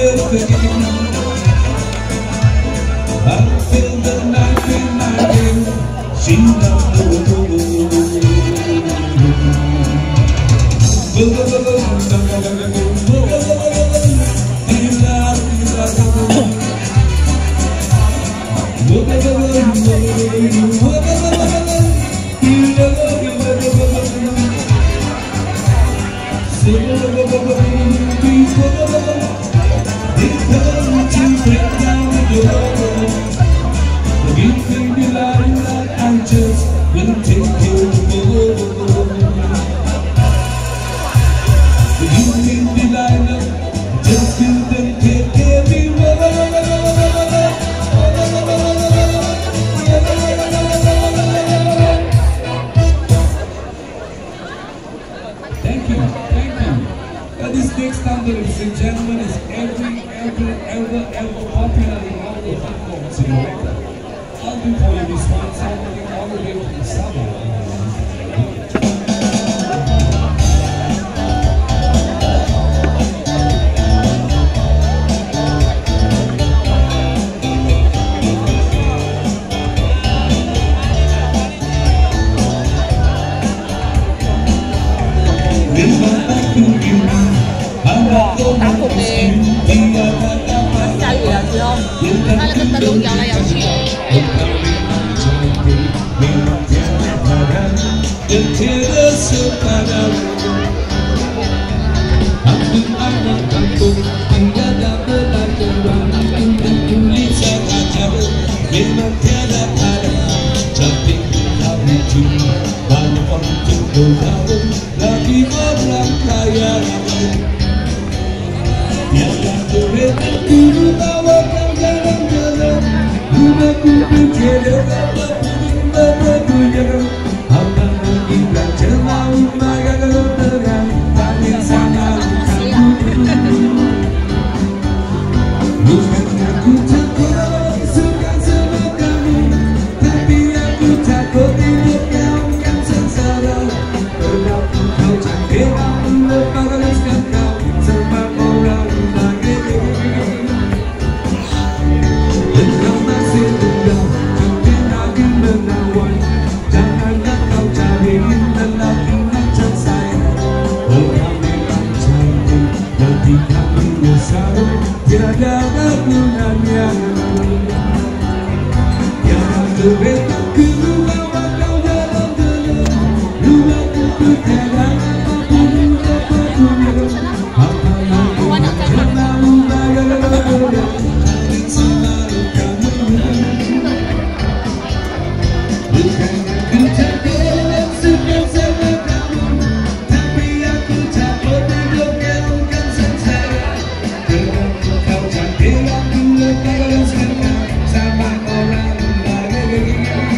Until the night when I came, she This next number, ladies and gentlemen, is ever popular in all the platforms in America. I'll do for you this one, sounding all the way from the summer. Takut deh, sekali ya belum, kan ketemu jalan yang sih. Tiada gunanya yang terbetak ke bawa kau dalam gelap lupaku tiada apapun apapun apa yang terlalu banyak selalu kamu bukan aku tak suka sama kamu tapi aku tak meninggalkan sengsara. Sama orang lain.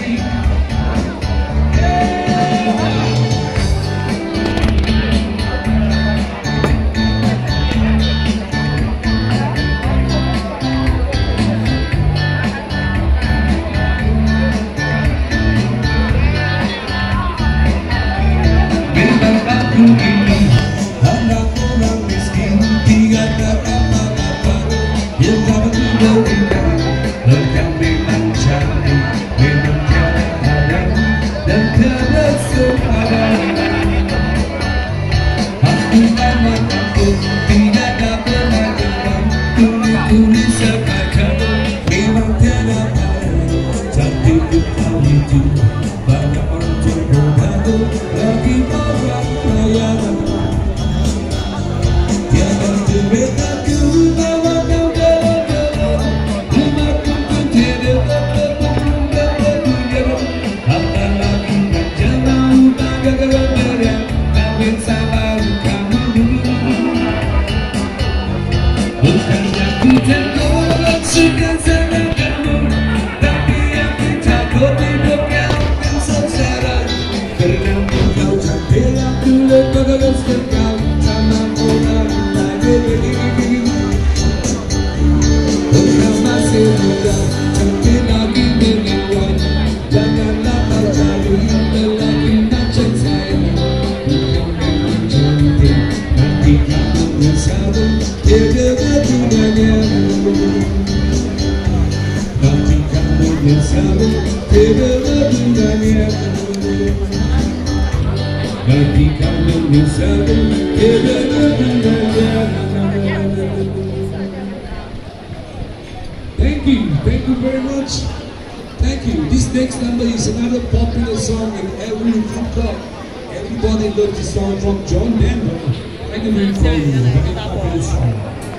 Thank you very much. Thank you. This next number is another popular song in every food club. Everybody loves the song from John Denver. Thank you very much. Very popular song.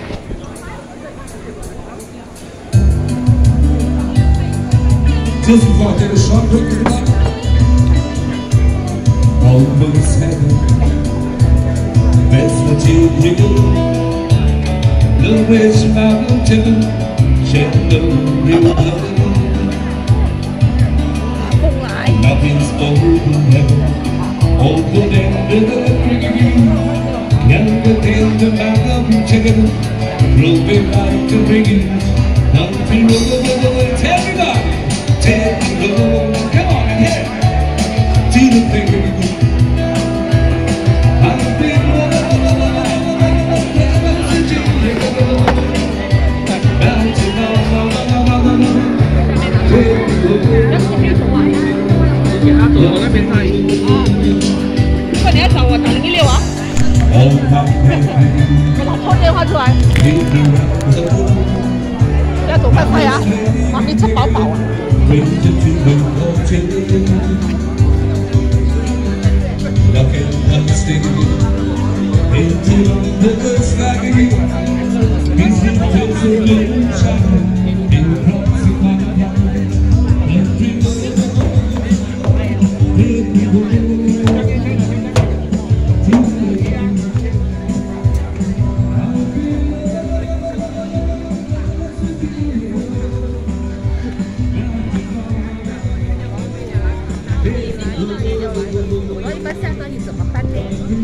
Just before I take a short break, everybody. Almost heaven. That's what you do. The rich mountain. Nothing's over heaven, older than the dream, younger than the mountain chicken, roving like the ring. Nothing over, everybody, take the road, come on and hit, do the thing. I've been 如果你要找我打016啊，我打通电话出来，要走快快呀，妈咪吃饱饱啊。我一般下课你怎么办呢？